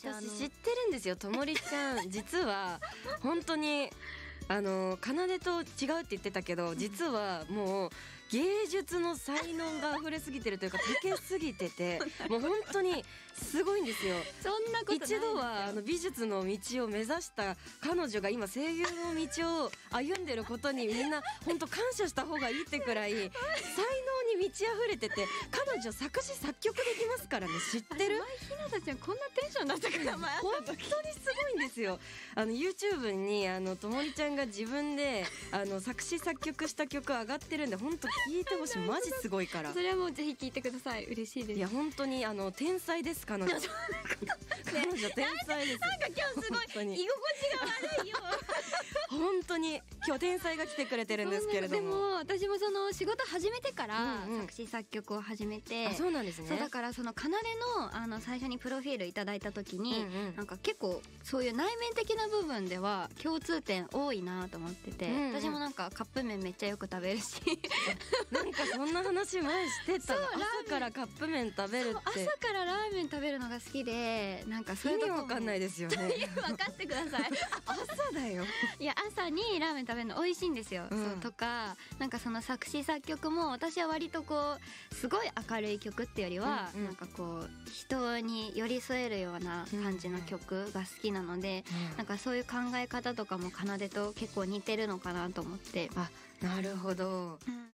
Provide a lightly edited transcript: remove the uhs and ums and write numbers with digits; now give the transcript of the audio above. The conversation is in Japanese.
私知ってるんですよ。ともりちゃん実は本当に奏と違うって言ってたけど、実はもう芸術の才能が溢れすぎてるというか溶けすぎててもう本当にすごいんですよ。 そんなことないですよ。 一度は美術の道を目指した彼女が今声優の道を歩んでることにみんな本当感謝した方がいいってくらい才能に満ち溢れてて、彼女作詞作曲できますからね。知ってる？ 前ひなたちゃんこんなテンションだったから前本当にすごいんですよ。YouTube にともりちゃんが自分で作詞作曲した曲上がってるんで、本当聞いてほしい。マジすごいから。 それはもうぜひ聞いてください。嬉しいです。 いや本当に天才です彼女。彼女天才です。 なんか今日すごい本当に居心地が悪いよ本当に今日天才が来てくれてるんですけれども。 でも私もその仕事始めてからうんうん作詞作曲を始めて、 あ、そうなんですね。 そうだからその奏の最初にプロフィールいただいた時に、 うんうんなんか結構そういう内面的な部分では共通点多いなと思ってて、 うんうん私もなんかカップ麺めっちゃよく食べるしなんかそんな話前してたの。 そう朝からカップ麺食べるって朝からラーメン食べるのが好きで、なんかそういうとこも意味わかんないですよね。 分かってください朝だよ。 いや朝にラーメン食べるの美味しいんですよ、 うんそうとかなんかその作詞作曲も私は割とこうすごい明るい曲ってよりは、 うんうんなんかこう人に寄り添えるような感じの曲が好きなので、なんかそういう考え方とかも奏と結構似てるのかなと思って。 あ、なるほど。 うん